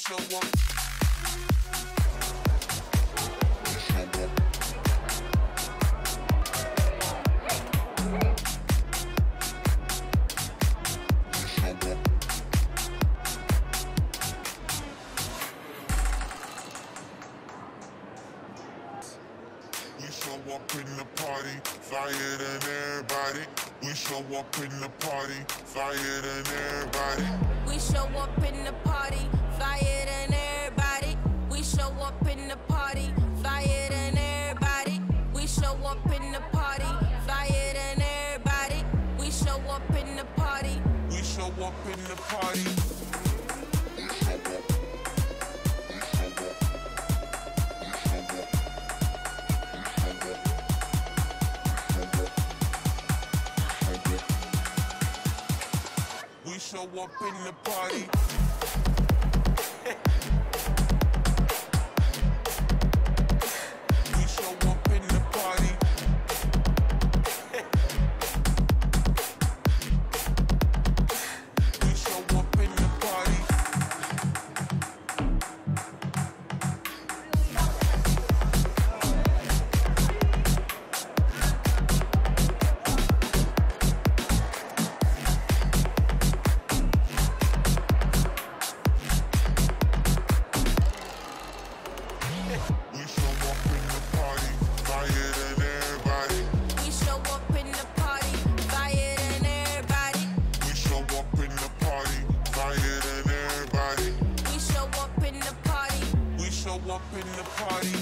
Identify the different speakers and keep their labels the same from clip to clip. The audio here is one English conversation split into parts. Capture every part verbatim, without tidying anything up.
Speaker 1: show up. We show up in the party, flyer than everybody. We show up in the party, flyer than everybody.
Speaker 2: We show up in the party, flyer than everybody. We show up in the party, flyer than everybody. We show up in the party, flyer than everybody. We show up in the party.
Speaker 1: We show up in the party. We show up in the party. We show up in the party. We show up in the party. We show up in the party, flyer than everybody.
Speaker 2: We show up in the party, flyer than everybody.
Speaker 1: We show up in the party, flyer than everybody.
Speaker 2: We show up in the party.
Speaker 1: We show up in the party.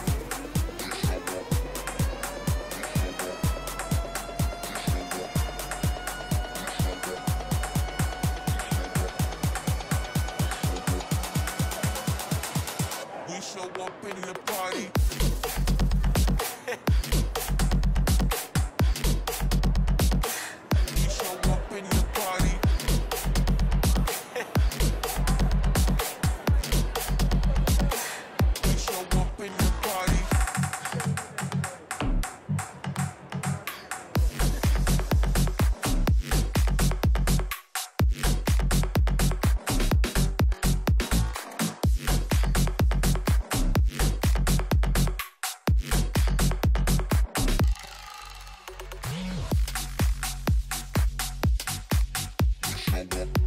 Speaker 1: We show up in the party. We show up in the party. We show up in the party. We show up.